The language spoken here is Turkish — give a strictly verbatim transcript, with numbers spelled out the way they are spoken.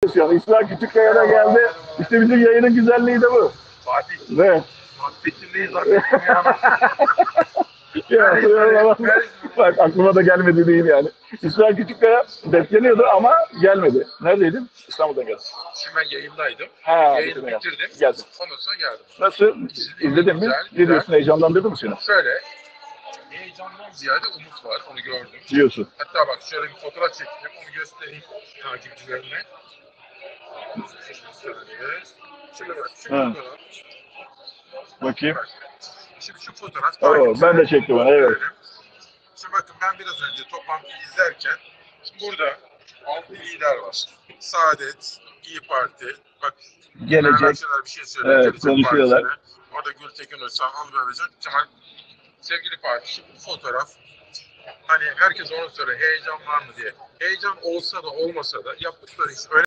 Yani İsmail Küçükkaya da geldi. İşte bizim yayının güzelliği de bu. Fatih. Ne? Muhabbetçindeyiz zannettim ya. Ya, ya, bak aklıma da gelmedi değil yani. İsmail Küçükkaya bekleniyordu ama gelmedi. Neredeydin? İstanbul'da geldi. Şimdi ben yayındaydım. Ha, Yayını bitirdim. bitirdim. Geldim. Ondan sonra geldim. Nasıl? İzledin mi? Güzel, Ne güzel. diyorsun? Heyecanlandırdı mı seni? Şöyle, heyecandan ziyade umut var, onu gördüm. Diyorsun. Hatta bak şöyle bir fotoğraf çektim, onu göstereyim takipçilerine. Şöyle, şöyle bak, şu Ha. fotoğraf. Bakayım. Bak, şimdi şu fotoğraf Oo, takipçilerine ben de çektim onu, evet. gösterelim. Şimdi bakın ben biraz önce toplantıyı izlerken, şimdi burada altı lider var. Saadet, İyi Parti, bak Gelecek. Meral Akşener bir şey söylüyor. Evet, Gelecek konuşuyorlar. Partisi'ne. Orada Gültekin Özcan, Alver Özen, Cemal. Sevgili Parti, şimdi bu fotoğraf, hani herkes onu soruyor, heyecan var mı diye. Heyecan olsa da olmasa da yaptıkları iş öyle.